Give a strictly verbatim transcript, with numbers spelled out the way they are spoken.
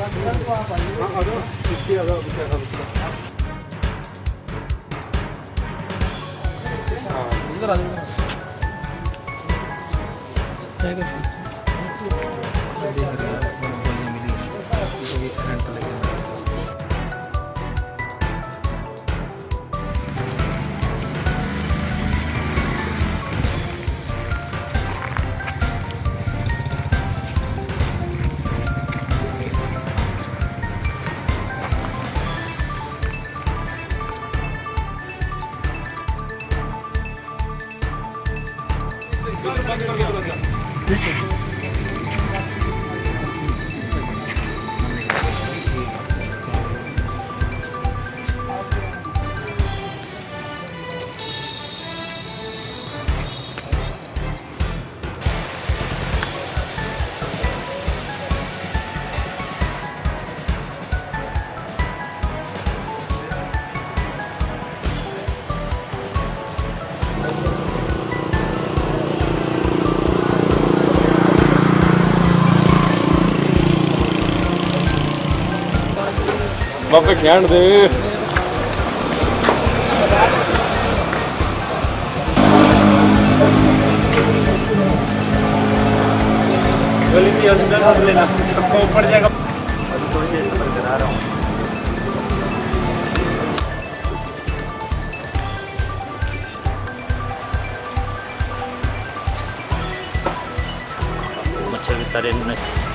उधर आ जाओ। देख रहे बाबे ख्यान दे गली के अंदर मत लेना, सबको ऊपर जाएगा। अभी थोड़ी देर से करा रहा हूँ। मच्छर भी सारे